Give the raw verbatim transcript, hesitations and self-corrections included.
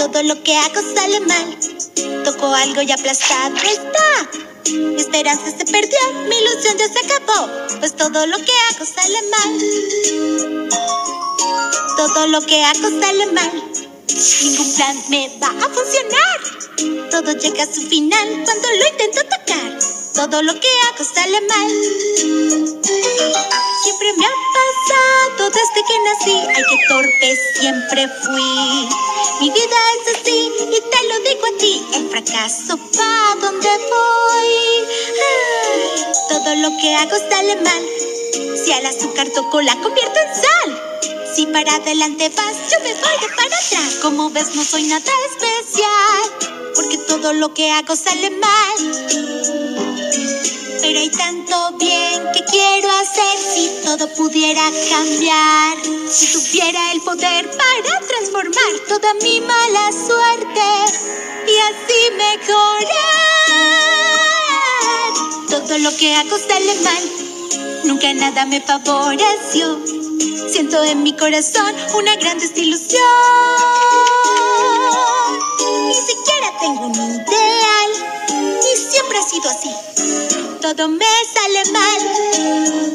Todo lo que hago sale mal. Toco algo y aplastado está. Mi esperanza se perdió, mi ilusión ya se acabó, pues todo lo que hago sale mal. Todo lo que hago sale mal. Ningún plan me va a funcionar. Todo llega a su final cuando lo intento tocar. Todo lo que hago sale mal. Siempre me ha pasado desde que nací. Ay, qué torpe siempre fui. Mi vida es así y te lo digo a ti. El fracaso va donde voy. Ay, todo lo que hago sale mal. Si al azúcar toco la convierto en sal. Si para adelante vas, yo me voy de para atrás. Como ves, no soy nada especial, porque todo lo que hago sale mal. Pero hay tanto bien que quiero hacer. Si todo pudiera cambiar, si tuviera el poder para transformar toda mi mala suerte y así mejorar. Todo lo que hago sale mal. Nunca nada me favoreció. Siento en mi corazón una gran desilusión. Ni siquiera tengo un ideal, y siempre ha sido así. Todo me sale mal.